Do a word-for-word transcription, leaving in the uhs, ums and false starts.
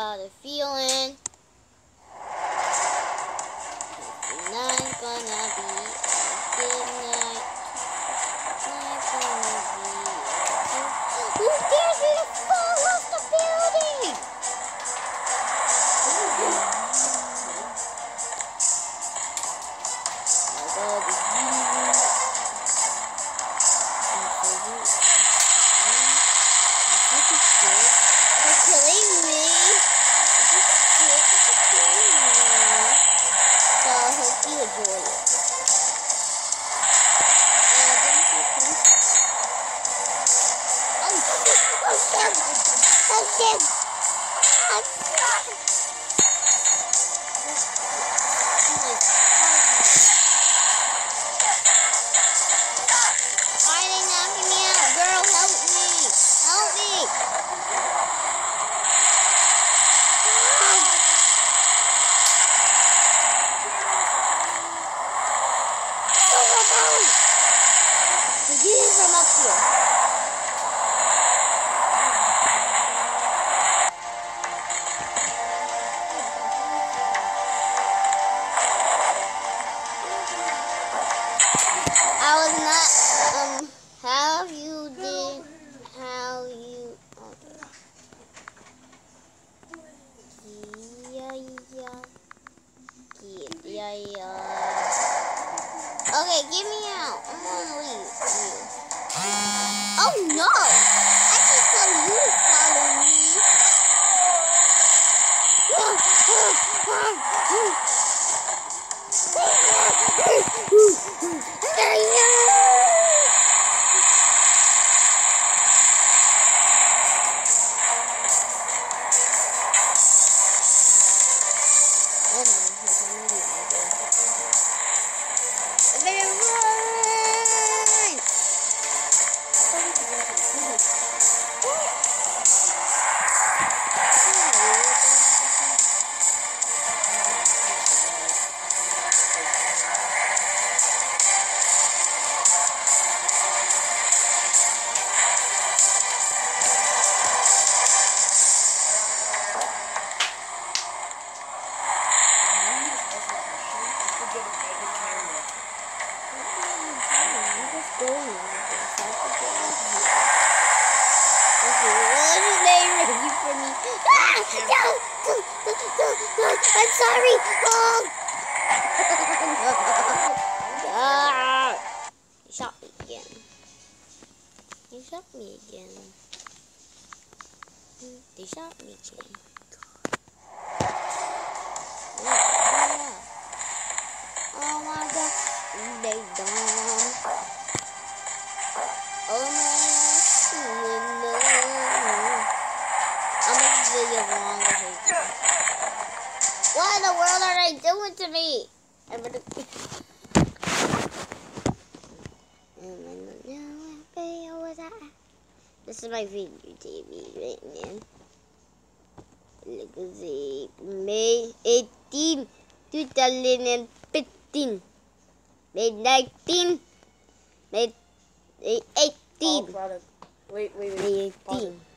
got a feeling tonight's gonna be a good night. Tonight's gonna be a good... Who dares me to fall off the building? I got the They're killing me. This is sick. This is killing me. So I hope you enjoy it. Uh, oh shit! Oh shit! Oh shit! Oh shit! Why are they knocking me out? Girl, help me! Help me! Get it from up here. I was not, um, how you did, how you, okay. Yeah, yeah, yeah, yeah, yeah. Okay, get me out. I'm gonna leave you. Oh no! I can tell you to follow me. I'm sorry. Oh. Ah. You shot me again. You shot me again. They shot me again. Yeah. Oh my God. They done. Oh my God. I'll make this video longer. What in the world are they doing to me? I'm gonna... This is my video T V right now. Look at the May eighteenth, twenty fifteen. May nineteenth, May eighteenth. Wait, wait, wait. May eighteenth.